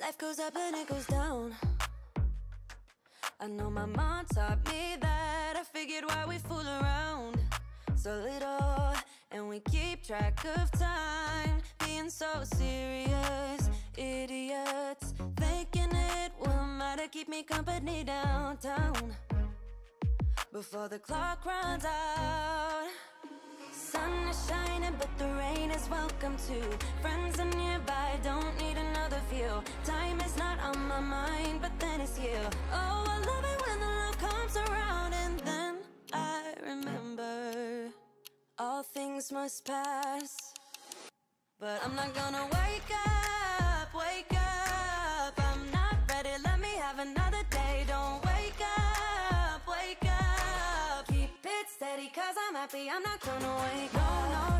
Life goes up and it goes down. I know my mom taught me that. I figured why we fool around so little, and we keep track of time, being so serious. Idiots, thinking it will matter, keep me company downtown before the clock runs out. Sun is shining, but the rain is welcome too. Friends are nearby, don't need another view. Time is not on my mind, but then it's you. Oh, I love it when the love comes around, and then I remember all things must pass. But I'm not gonna wake up, wake up. I'm not ready, let me have another day. Don't wake up, wake up. Keep it steady, cause I'm happy, I'm not gonna wake up. No, no.